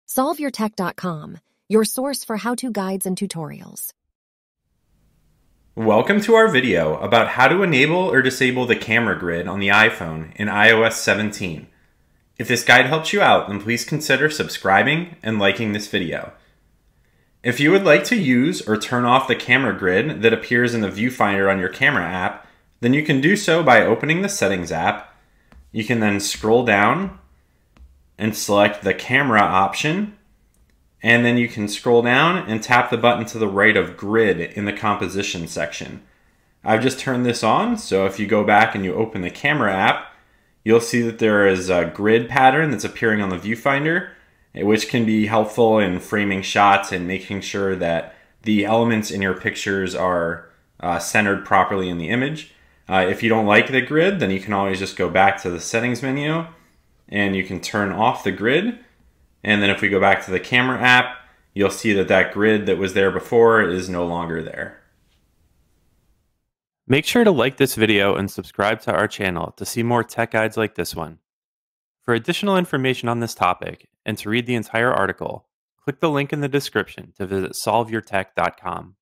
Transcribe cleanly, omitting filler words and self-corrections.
SolveYourTech.com, your source for how-to guides and tutorials. Welcome to our video about how to enable or disable the camera grid on the iPhone in iOS 17. If this guide helps you out, then please consider subscribing and liking this video. If you would like to use or turn off the camera grid that appears in the viewfinder on your camera app, then you can do so by opening the Settings app. You can then scroll down and select the camera option, and then you can scroll down and tap the button to the right of Grid in the Composition section. I've just turned this on, so if you go back and you open the camera app, you'll see that there is a grid pattern that's appearing on the viewfinder, which can be helpful in framing shots and making sure that the elements in your pictures are centered properly in the image. If you don't like the grid, then you can always just go back to the Settings menu and you can turn off the grid. And then if we go back to the camera app, you'll see that that grid that was there before is no longer there. Make sure to like this video and subscribe to our channel to see more tech guides like this one. For additional information on this topic and to read the entire article, click the link in the description to visit solveyourtech.com.